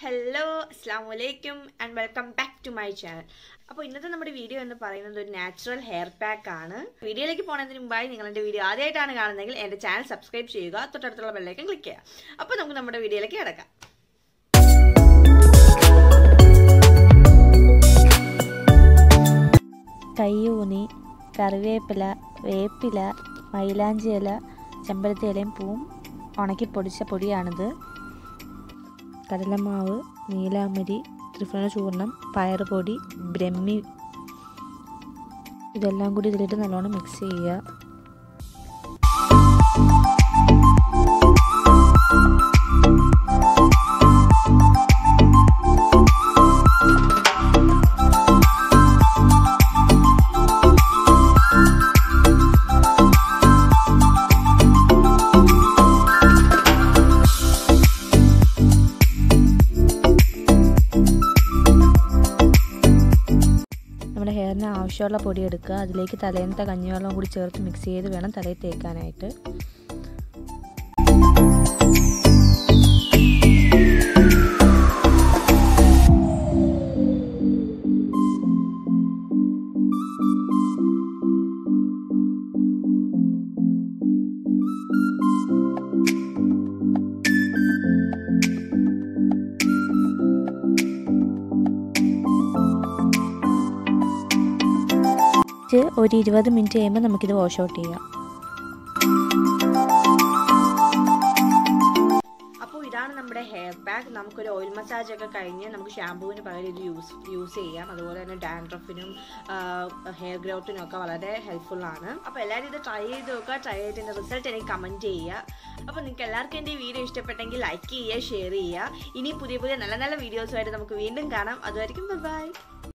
Hello, Assalamualaikum and welcome back to my channel. അപ്പോൾ ഇന്നത്തെ നമ്മുടെ വീഡിയോ എന്ന് പറയുന്നത് ഒരു നാച്ചുറൽ ഹെയർ പാക്ക് ആണ്. വീഡിയോയിലേക്ക് പോകുന്നതിന് മുമ്പായി നിങ്ങൾ എൻ്റെ വീഡിയോ ആദ്യമായിട്ടാണ് കാണുന്നതെങ്കിൽ എൻ്റെ ചാനൽ സബ്സ്ക്രൈബ് ചെയ്യുക, തൊട്ടടുത്തുള്ള ബെല്ലൈക്കൺ ക്ലിക്ക് ചെയ്യുക. അപ്പോൾ നമുക്ക് നമ്മുടെ വീഡിയോയിലേക്ക് കിടക്കാം. കയ്യൂന്നി, കറിവേപ്പില, വേപ്പില, മൈലാഞ്ചി ഇല, ചെമ്പരത്തി ഇലയും പൂവും ഉണക്കി പൊടിച്ച പൊടിയാണിത്. കടലമാവ്, നീലാമരി, ത്രിഫല ചൂർണം, പയറുപൊടി, ബ്രഹ്മി ഇതെല്ലാം കൂടി ഇതിലിട്ട് നല്ലോണം മിക്സ് ചെയ്യുക. നമ്മുടെ ഹെയറിന് ആവശ്യമുള്ള പൊടി എടുക്കുക. അതിലേക്ക് തലേന്നത്തെ കഞ്ഞിവെള്ളം കൂടി ചേർത്ത് മിക്സ് ചെയ്ത് വേണം തലയിൽ തേക്കാനായിട്ട്. ഒരു 20 മിനിറ്റ് കഴിയുമ്പോൾ നമുക്കിത് വാഷ് ഔട്ട് ചെയ്യാം. അപ്പോൾ ഇതാണ് നമ്മുടെ ഹെയർ പാക്ക്. നമുക്കൊരു ഓയിൽ മസാജ് ഒക്കെ കഴിഞ്ഞ് നമുക്ക് ഷാമ്പൂവിന് പകരം ഇത് യൂസ് ചെയ്യാം. അതുപോലെ തന്നെ ഡാൻഡ്രഫിനും ഹെയർ ഗ്രോത്തിനും ഒക്കെ വളരെ ഹെൽപ്ഫുള്ളാണ്. അപ്പോൾ എല്ലാവരും ഇത് ട്രൈ ചെയ്ത് നോക്കുക. ട്രൈ ചെയ്തതിൻ്റെ റിസൾട്ട് എനിക്ക് കമൻറ്റ് ചെയ്യുക. അപ്പോൾ നിങ്ങൾക്ക് എല്ലാവർക്കും എൻ്റെ ഈ വീഡിയോ ഇഷ്ടപ്പെട്ടെങ്കിൽ ലൈക്ക് ചെയ്യുക, ഷെയർ ചെയ്യുക. ഇനി പുതിയ നല്ല നല്ല വീഡിയോസുമായിട്ട് നമുക്ക് വീണ്ടും കാണാം. അതുവരെയും ബൈ.